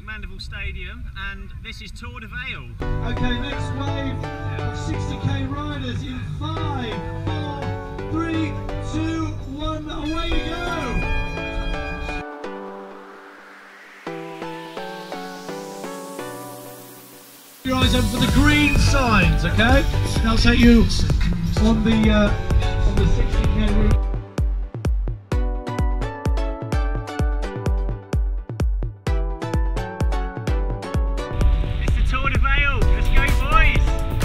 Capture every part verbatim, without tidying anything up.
Stoke Mandeville Stadium, and this is Tour De Vale. Okay, next wave of sixty K riders in five, four, three, two, one, away you go! Your eyes open for the green signs, okay? That'll take you on the uh, on the sixty K route. Tour De Vale, let's go boys!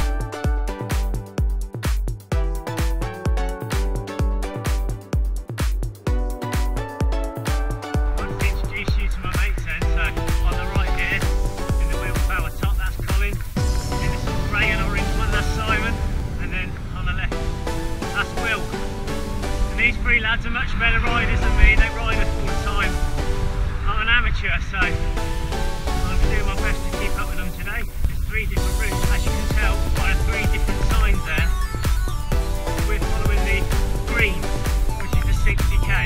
I want to introduce you to my mates then, so on the right here, in the wheel power top, that's Colin, in this sort of grey and orange one, that's Simon, and then on the left, that's Will. And these three lads are much better riders than me, they ride us all the time. I'm an amateur, so I'm doing my best to keep up with them today. There's three different routes, as you can tell by the three different signs there. We're following the green, which is the sixty K.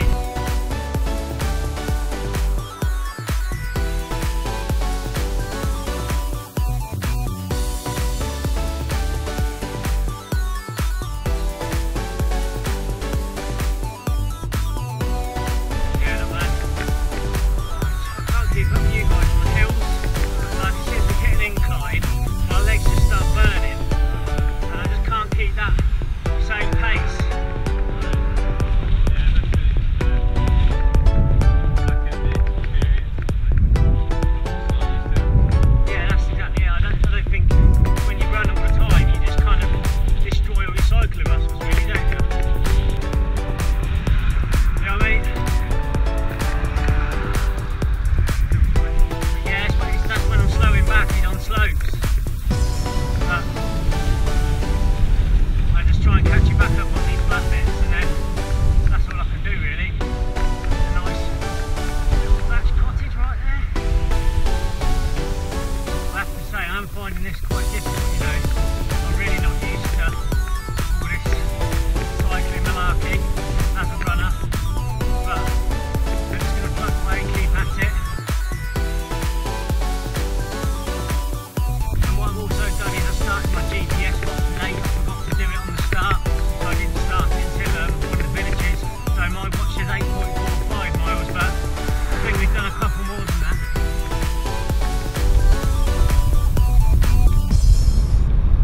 I'm finding this quite difficult, you know. I'm really not used to all this cycling malarkey as a runner, but I'm just going to plug away and keep at it. And what I've also done is I started my G P S box late. I forgot to do it on the start, so I didn't start it until um, one of the villages. So my watch is eight point four five miles, but I think we've done a couple more than that.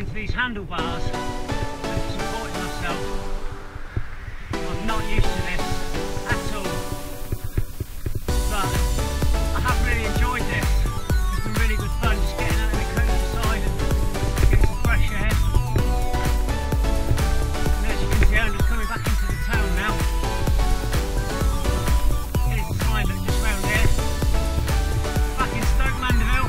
onto these handlebars and supporting myself. I'm not used to this at all, but I have really enjoyed this. It's been really good fun just getting out in the countryside and getting some fresh air. And as you can see, I'm just coming back into the town now. Here's the sign that's just round here. Back in Stoke Mandeville.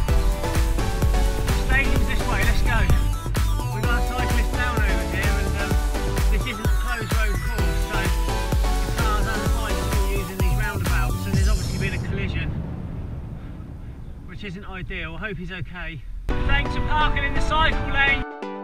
The stadium's this way, let's go. We've got a cyclist down over here, and um, this isn't a closed road course, so the cars and the bikes are all using these roundabouts, and there's obviously been a collision, which isn't ideal. I hope he's okay. Thanks for parking in the cycle lane.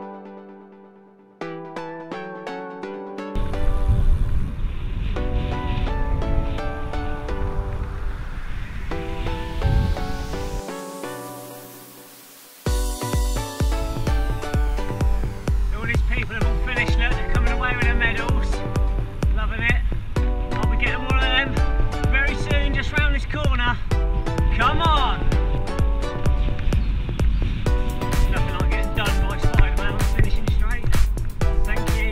People have all finished, look, they're coming away with their medals. Loving it. I'll be getting one of them very soon, just round this corner. Come on! Nothing like getting done by Spider-Man, finishing straight. Thank you.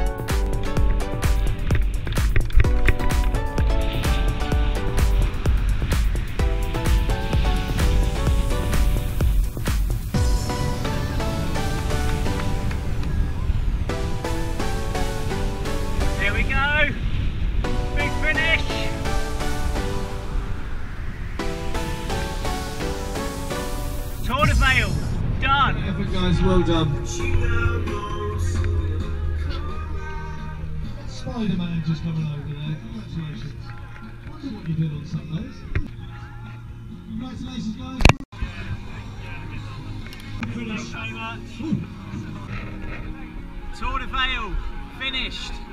Here we go, big finish. Tour De Vale, done. Effort, guys, well done. Spider-Man just coming over there. Congratulations. Wonder what you did on Sundays. Congratulations, guys. Thank you very much. Tour De Vale, finished.